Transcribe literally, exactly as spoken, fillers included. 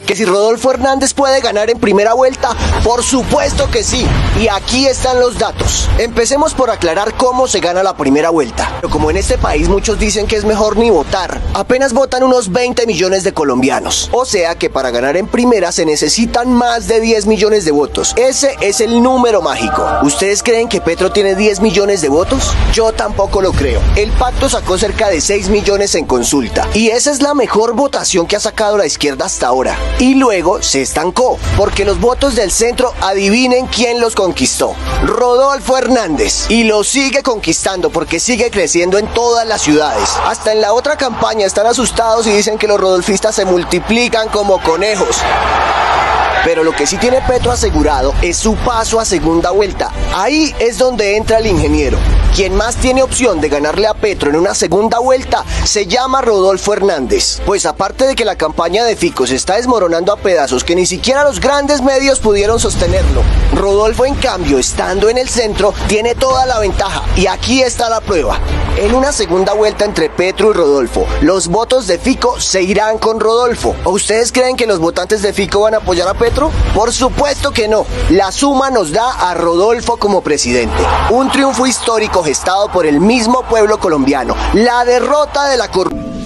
¿Que si Rodolfo Hernández puede ganar en primera vuelta? Por supuesto que sí, y aquí están los datos. Empecemos por aclarar cómo se gana la primera vuelta. Pero como en este país muchos dicen que es mejor ni votar, apenas votan unos veinte millones de colombianos. O sea que para ganar en primera se necesitan más de diez millones de votos. Ese es el número mágico. ¿Ustedes creen que Petro tiene diez millones de votos? Yo tampoco lo creo. El pacto sacó cerca de seis millones en consulta, y esa es la mejor votación que ha sacado la izquierda hasta ahora. Y luego se estancó, porque los votos del centro, adivinen quién los conquistó. Rodolfo Hernández. Y lo sigue conquistando porque sigue creciendo en todas las ciudades. Hasta en la otra campaña están asustados y dicen que los rodolfistas se multiplican como conejos. Pero lo que sí tiene Petro asegurado es su paso a segunda vuelta. Ahí es donde entra el ingeniero. Quien más tiene opción de ganarle a Petro en una segunda vuelta se llama Rodolfo Hernández. Pues aparte de que la campaña de Fico se está desmoronando a pedazos que ni siquiera los grandes medios pudieron sostenerlo, Rodolfo, en cambio, estando en el centro, tiene toda la ventaja. Y aquí está la prueba. En una segunda vuelta entre Petro y Rodolfo, los votos de Fico se irán con Rodolfo. ¿O ustedes creen que los votantes de Fico van a apoyar a Petro? Por supuesto que no. La suma nos da a Rodolfo como presidente. Un triunfo histórico gestado por el mismo pueblo colombiano. La derrota de la corrupción.